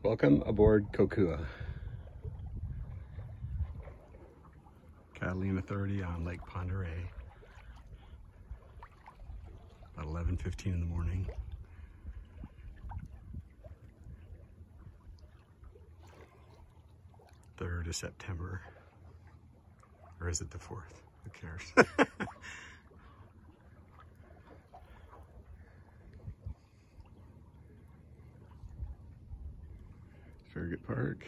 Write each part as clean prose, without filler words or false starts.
Welcome aboard Kokua. Catalina 30 on Lake Oreille. About 11:15 in the morning. Third of September. Or is it the 4th? Who cares? Farragut Park.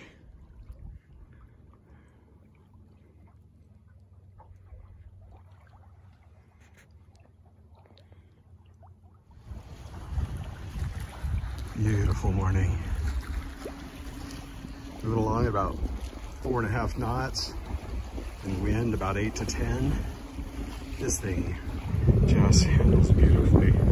Beautiful morning. Moving along about 4.5 knots and wind about 8 to 10. This thing just handles beautifully.